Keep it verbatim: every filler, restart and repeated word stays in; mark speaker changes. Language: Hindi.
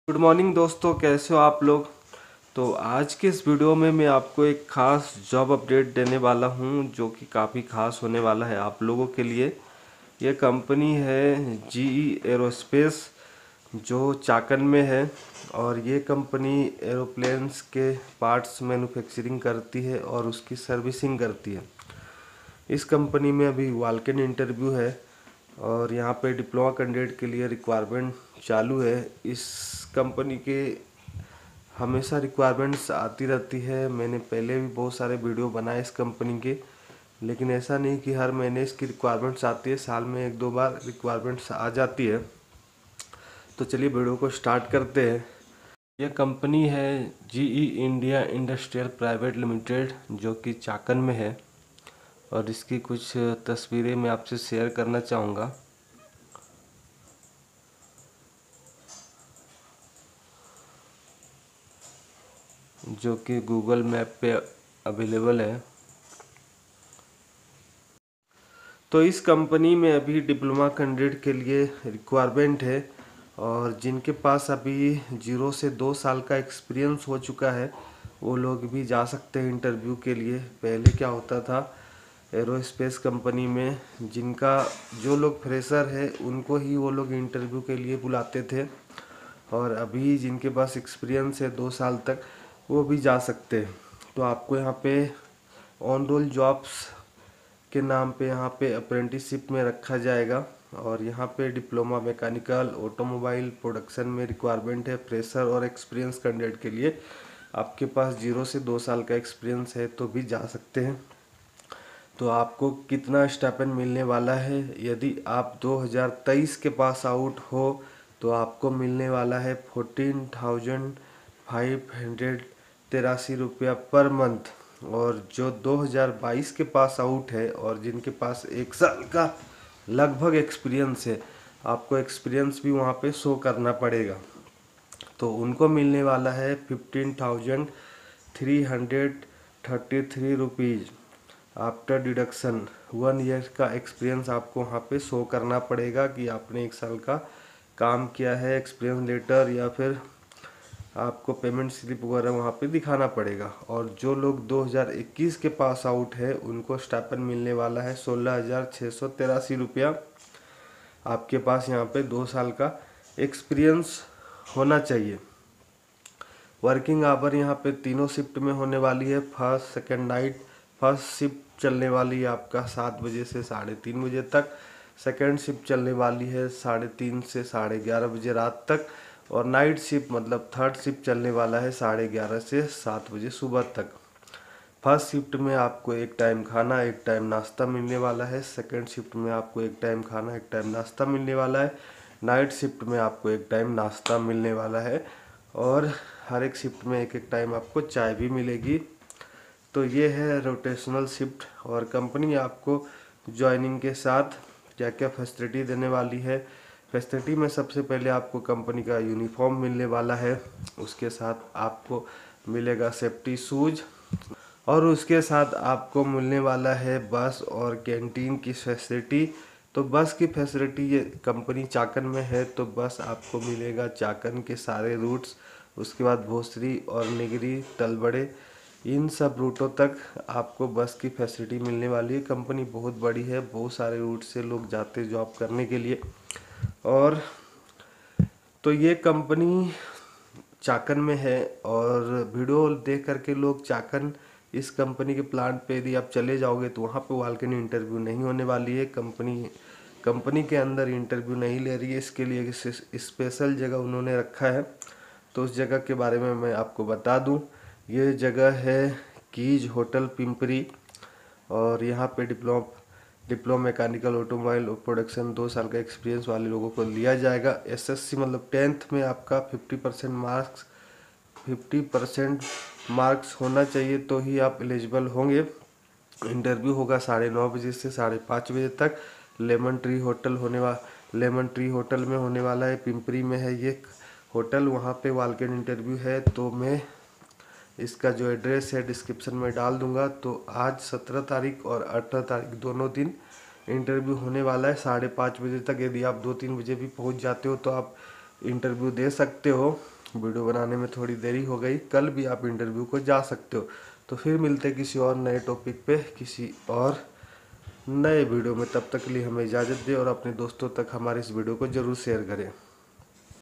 Speaker 1: गुड मॉर्निंग दोस्तों, कैसे हो आप लोग। तो आज के इस वीडियो में मैं आपको एक ख़ास जॉब अपडेट देने वाला हूं जो कि काफ़ी ख़ास होने वाला है आप लोगों के लिए। ये कंपनी है जीई एरोस्पेस जो चाकन में है और ये कंपनी एरोप्लेन्स के पार्ट्स मैन्युफैक्चरिंग करती है और उसकी सर्विसिंग करती है। इस कंपनी में अभी वॉक-इन इंटरव्यू है और यहाँ पे डिप्लोमा कैंडिडेट के लिए रिक्वायरमेंट चालू है। इस कंपनी के हमेशा रिक्वायरमेंट्स आती रहती है। मैंने पहले भी बहुत सारे वीडियो बनाए इस कंपनी के, लेकिन ऐसा नहीं कि हर महीने इसकी रिक्वायरमेंट्स आती है, साल में एक दो बार रिक्वायरमेंट्स आ जाती है। तो चलिए वीडियो को स्टार्ट करते हैं। यह कंपनी है GE India industrial private limited जो कि चाकन में है और इसकी कुछ तस्वीरें मैं आपसे शेयर करना चाहूँगा। जो कि गूगल मैप पे अवेलेबल है। तो इस कंपनी में अभी डिप्लोमा कैंडिडेट के लिए रिक्वायरमेंट है और जिनके पास अभी जीरो से दो साल का एक्सपीरियंस हो चुका है वो लोग भी जा सकते हैं इंटरव्यू के लिए। पहले क्या होता था एरोस्पेस कंपनी में, जिनका जो लोग फ्रेशर है उनको ही वो लोग इंटरव्यू के लिए बुलाते थे और अभी जिनके पास एक्सपीरियंस है दो साल तक वो भी जा सकते हैं। तो आपको यहाँ पे ऑन रोल जॉब्स के नाम पे यहाँ पे अप्रेंटिसशिप में रखा जाएगा और यहाँ पे डिप्लोमा मैकेनिकल ऑटोमोबाइल प्रोडक्शन में रिक्वायरमेंट है फ्रेशर और एक्सपीरियंस कैंडिडेट के लिए। आपके पास जीरो से दो साल का एक्सपीरियंस है तो भी जा सकते हैं। तो आपको कितना स्टाइपेंड मिलने वाला है, यदि आप दो हज़ार तेईस के पास आउट हो तो आपको मिलने वाला है फोर्टीन थाउजेंड फाइव हंड्रेड तिरासी रुपया पर मंथ। और जो दो हज़ार बाईस के पास आउट है और जिनके पास एक साल का लगभग एक्सपीरियंस है, आपको एक्सपीरियंस भी वहाँ पे शो करना पड़ेगा, तो उनको मिलने वाला है fifteen thousand three hundred thirty three rupees after deduction. One year का एक्सपीरियंस आपको वहाँ पे शो करना पड़ेगा कि आपने एक साल का काम किया है, एक्सपीरियंस लेटर या फिर आपको पेमेंट स्लिप वगैरह वहाँ पे दिखाना पड़ेगा। और जो लोग दो हज़ार इक्कीस के पास आउट है उनको स्टाइपेंड मिलने वाला है सोलह हज़ार छः सौ तिरासी रुपया। आपके पास यहाँ पे दो साल का एक्सपीरियंस होना चाहिए। वर्किंग आवर यहाँ पे तीनों शिफ्ट में होने वाली है। First second night first shift चलने वाली है आपका सात बजे से साढ़े तीन बजे तक। सेकेंड शिफ्ट चलने वाली है साढ़े तीन से साढ़े ग्यारह बजे रात तक। और नाइट शिफ्ट मतलब थर्ड शिफ्ट चलने वाला है साढ़े ग्यारह से सात बजे सुबह तक। फर्स्ट शिफ्ट में आपको एक टाइम खाना एक टाइम नाश्ता मिलने वाला है। सेकेंड शिफ्ट में आपको एक टाइम खाना एक टाइम नाश्ता मिलने वाला है। नाइट शिफ्ट में आपको एक टाइम नाश्ता मिलने वाला है और हर एक शिफ्ट में एक एक टाइम आपको चाय भी मिलेगी। तो ये है रोटेशनल शिफ्ट। और कंपनी आपको ज्वाइनिंग के साथ क्या क्या फैसिलिटी देने वाली है। फैसिलिटी में सबसे पहले आपको कंपनी का यूनिफॉर्म मिलने वाला है, उसके साथ आपको मिलेगा सेफ्टी शूज और उसके साथ आपको मिलने वाला है बस और कैंटीन की फैसिलिटी। तो बस की फैसिलिटी ये कंपनी चाकन में है तो बस आपको मिलेगा चाकन के सारे रूट्स, उसके बाद भोसरी और निगरी तलबड़े इन सब रूटों तक आपको बस की फैसिलिटी मिलने वाली है। कंपनी बहुत बड़ी है, बहुत सारे रूट से लोग जाते जॉब करने के लिए। और तो ये कंपनी चाकन में है और वीडियो देख करके लोग चाकन इस कंपनी के प्लांट पे यदि आप चले जाओगे तो वहाँ पे वॉक-इन इंटरव्यू नहीं होने वाली है। कंपनी कंपनी के अंदर इंटरव्यू नहीं ले रही है, इसके लिए स्पेशल जगह उन्होंने रखा है। तो उस जगह के बारे में मैं आपको बता दूं, ये जगह है कीज होटल पिंपरी और यहाँ पे diploma diploma mechanical automobile production दो साल का एक्सपीरियंस वाले लोगों को लिया जाएगा। एसएससी मतलब टेंथ में आपका fifty percent marks fifty percent marks होना चाहिए तो ही आप एलिजिबल होंगे। इंटरव्यू होगा साढ़े नौ बजे से साढ़े पाँच बजे तक। लेमन ट्री होटल होने वाला लेमन ट्री होटल में होने वाला है, पिंपरी में है ये होटल, वहाँ पे वॉक-इन इंटरव्यू है। तो मैं इसका जो एड्रेस है डिस्क्रिप्शन में डाल दूंगा। तो आज सत्रह तारीख और अठारह तारीख दोनों दिन इंटरव्यू होने वाला है साढ़े पाँच बजे तक। यदि आप दो तीन बजे भी पहुंच जाते हो तो आप इंटरव्यू दे सकते हो। वीडियो बनाने में थोड़ी देरी हो गई। कल भी आप इंटरव्यू को जा सकते हो। तो फिर मिलते किसी और नए टॉपिक पे किसी और नए वीडियो में। तब तक के लिए हमें इजाज़त दें और अपने दोस्तों तक हमारे इस वीडियो को ज़रूर शेयर करें।